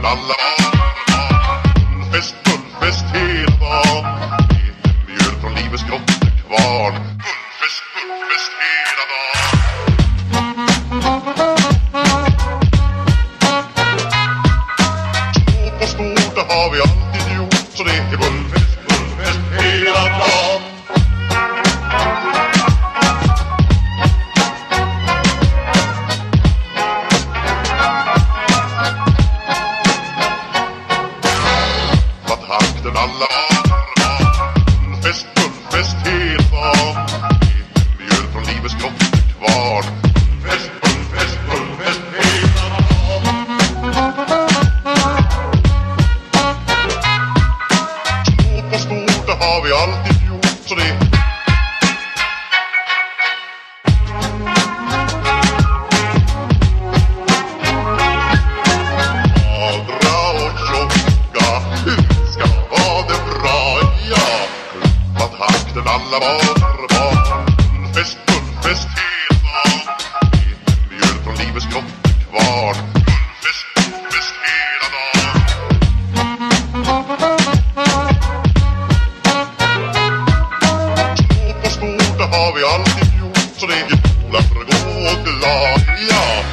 takten alla Fullfest hela dagen. Mjöl från livets grottekvarn. Fullfest hela dagen. Stort, det har vi alltid gjort. Så det är fullfest hela dagen. Takten alla fullfest hela dagen. Mjöl från livets grottekvarn. Fullfest hela dagen. Stort, det har vi alltid gjort. Så det magra och tjocka ska vara det bra, ja. Takten alla var fullfest hela dagen. Mjöl från livets grottekvarn. Fullfest hela dagen. Stort, det har vi alltid gjort. Så det är goda för att gå glad, ja.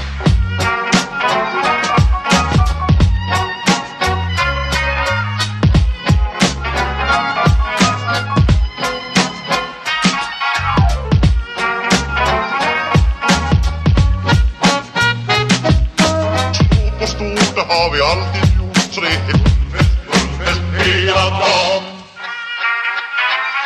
Stort, det har vi alltid gjort. Så det är fullfest hela dagen.